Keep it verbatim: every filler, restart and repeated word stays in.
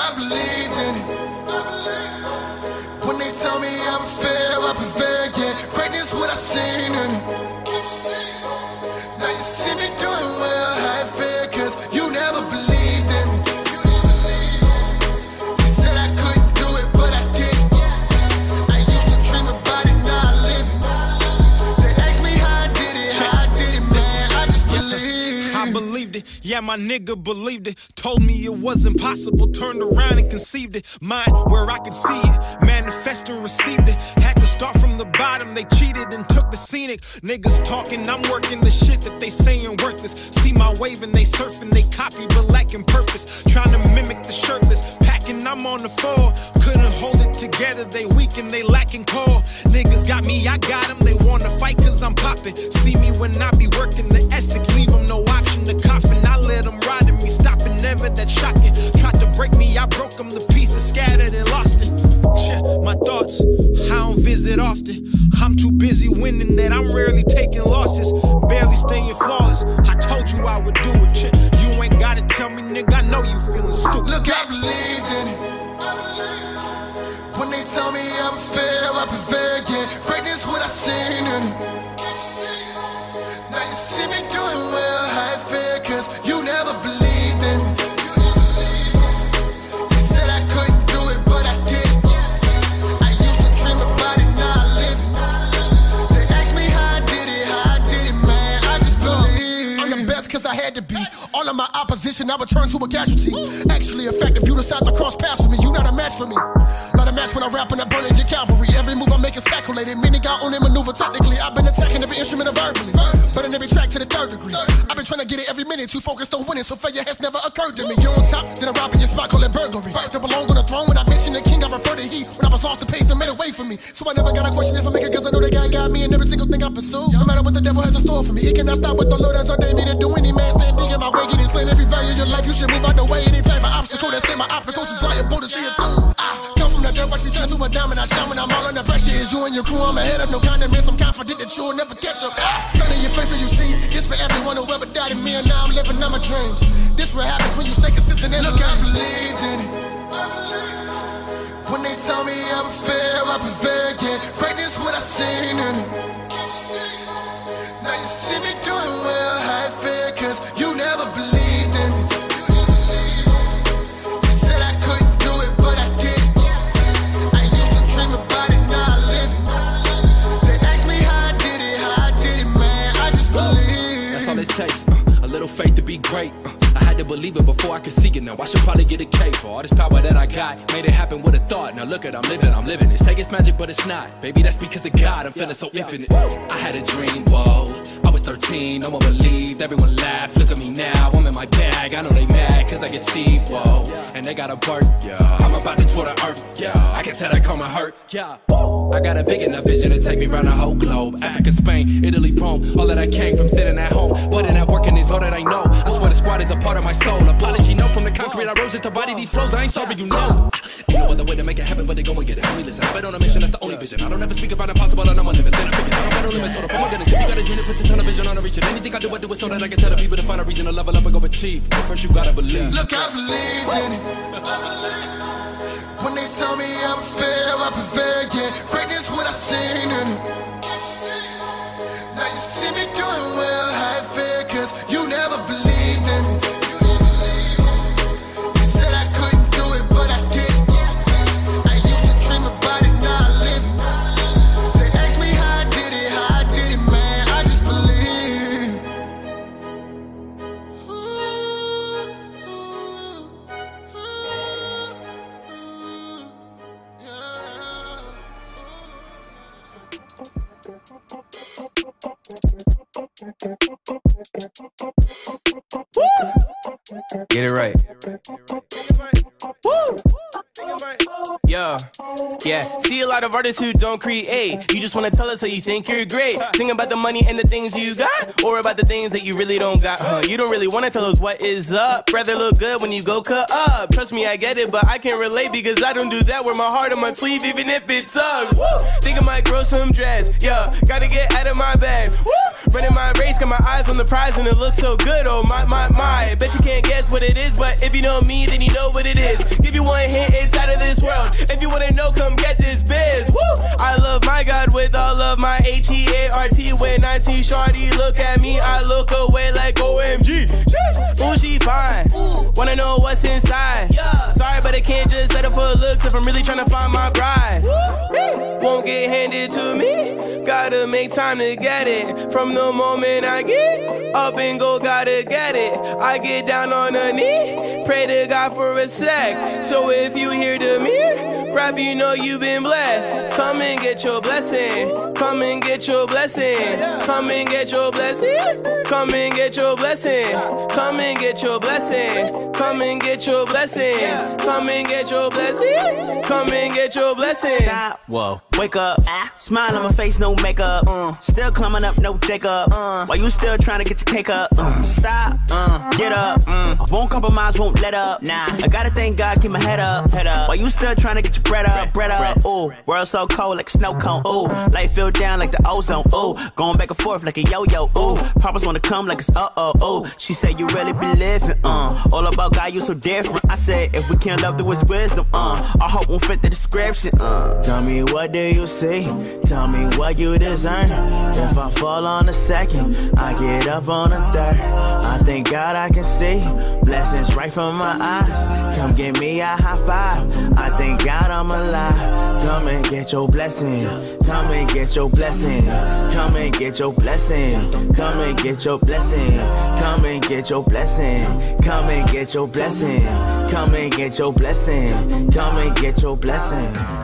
I believed in it. When they tell me I'm fair, I prevail, yeah. Greatness what I seen in it. Now you see me doing well, how it feel, cause you never believed in me. You didn't believe it. You said I couldn't do it, but I did it. I used to dream about it, now I live it. They asked me how I did it, how I did it, man. I just believed. I believed it, yeah, my nigga believed it. Told me it was impossible, turned around and conceived it. Mine where I could see it, manifest and received it. Had to start from the bottom, they cheated and took the scenic. Niggas talking, I'm working the shit that they saying worthless. See my wave and they surfing, they copy but lacking purpose. Trying to mimic the shirtless, packing, I'm on the floor. Couldn't hold it together, they weak and they lacking core. Niggas got me, I got them, they wanna fight cause I'm popping. See me when I be working the ethic, leave them no option to coffin. I let them ride in me, stopping, never that shocking. Tried to break me, I broke them, the pieces scattered and lost it. My thoughts, I don't visit often. I'm too busy winning that I'm rarely taking losses. Barely staying flawless. I told you I would do it. You ain't gotta tell me, nigga, I know you feeling stupid. Look, I believed in it. When they tell me I'm fair, I prevail, yeah. Greatness what I seen in it. Now you see me doing well, how it feel, cause you never believed in me. Cause I had to be. All of my opposition, I would turn to a casualty. Actually, in fact, if you decide to cross paths with me, you not a match for me. Not a match when I rap and I burn your cavalry. Every move I make is calculated, meaning I own it maneuver technically. I've been attacking every instrument verbally, but in every track to the third degree. I've been trying to get it every minute, too focused on winning, so failure has never occurred to me. You're on top, then I rob in your spot, call it burglary. Don't belong on the throne, when I mention the king, I refer to he. When I was lost, the pain that made a way for me. So I never got a question if I make it, cause I know that God got me in every single thing I pursue. No matter what the devil has in store for me, it cannot stop what the Lord has ordained me to do. Any man standing in my way, getting slain every value of your life, you should move out the way. Any type of obstacle that say my obstacles is liable to see it too. I come from the dirt, watch me turn to a diamond. I shine when I'm all under pressure. Is you and your crew, I'm ahead of no condiments. I'm confident that you'll never catch up. Stun in your face so you see, this for everyone who ever died in me. And now I'm living on my dreams. This what happens when you stay consistent and look, I believed in it. When they tell me I'm fair, I prevail, yeah. Greatness what I seen in it. Now you see me doing well, how it feel, cause you never believed in me. You said I couldn't do it, but I did it. I used to dream about it, now I live it. They asked me how I did it, how I did it, man, I just believe. That's all it takes, uh, a little faith to be great. uh. I had to believe it before I could see it. Now I should probably get a K for all this power that I got. Made it happen with a thought. Now look at, I'm living, I'm living it. Say it's magic, but it's not. Baby, that's because of God. I'm feeling so infinite. I had a dream, whoa. I was thirteen, no one believed. Everyone laughed. Look at me now, I'm in my bag. I know they mad, cause I get cheap, whoa. And they got a birth, yeah. I'm about to tour the earth, yeah. I can tell that karma hurt, yeah. I got a big enough vision to take me around the whole globe. Africa, Spain, Italy, Rome. All that I came from sitting at home. Putting that work in is all that I know. I swear the squad is a part of my soul. Apology, no, from the concrete I rose just to body these flows. I ain't sorry, you know. Ain't no other way to make it happen but to go and get it. Homie, listen, I've been on a mission, that's the only vision. I don't ever speak about impossible and I'm on limits. Then I figure I don't got no limits, hold up, oh my goodness. If you got a dream to put your television on a reach it. Anything I do, I do it so that I can tell the people to find a reason to level up and go achieve. But first you gotta believe. Look, I believed in it. When they tell me I'm fair, I prevail, yeah. Greatness what I seen in it. Now you see me doing well, how it feel, cause you never believed in me. You said I couldn't do it, but I did it. I used to dream about it, now I live it. They asked me how I did it, how I did it, man, I just believe. Ooh, ooh, ooh, yeah. Get it right. Woo! Yeah, yeah. See a lot of artists who don't create. You just wanna tell us how you think you're great. Sing about the money and the things you got, or about the things that you really don't got. Huh? You don't really wanna tell us what is up. Rather look good when you go cut up. Trust me, I get it, but I can't relate because I don't do that. Wear my heart on my sleeve, even if it's up. Woo! Think I might grow some dreads. Yeah, gotta get out of my bag. Woo! running my race, got my eyes on the prize and it looks so good, oh my, my, my. Bet you can't guess what it is, but if you know me, then you know what it is. Give you one hint, it's out of this world. If you wanna know, come get this biz. Woo! I love my God with all of my H E A R T. When I see Shorty look at me, I look away like O M G. Ooh, she fine. Wanna know what's inside? Sorry, but I can't just settle for looks if I'm really trying to find my bride. Won't get handed to me. Gotta make time to get it. From the moment I get up and go, gotta get it. I get down on a knee, pray to God for a sec. So if you hear the mirror rap, you know you've been blessed. Come and get your blessing. Come and get your blessing. Come and get your blessing. Come and get your blessing. Come and get your blessing. Come and get your blessing. Come and get your blessing. Come and get your blessing. Stop. Whoa. Wake up. Smile on my face, no makeup. Uh. Still climbing up, no Jacob. Uh. While you still trying to get your cake up. Uh. Stop. Uh. Get up. Mm. I won't compromise, won't let up. Nah. I gotta thank God, keep my head up. Head up. While you still trying to get your bread up. Bread, bread up. Ooh. World so cold like a snow cone. Ooh. Light feel down like the ozone. Ooh. Going back and forth like a yo-yo. Ooh. Papa's wanna come like it's uh-oh. Ooh. She said you really be living. Uh. All about God, you so different. I said if we can't love, there was wisdom. Uh. Our hope won't fit the description. Uh. Tell me what do you see? Tell me what you deserve. If I fall on the second, I get up on the third. I thank God I can see blessings right from my eyes. Come give me a high five. I thank God I'm alive. Come and get your blessing. Come and get your blessing. Come and get your blessing. Come and get your blessing. Come and get your blessing. Come and get your blessing. Come and get your blessing. Come and get your blessing.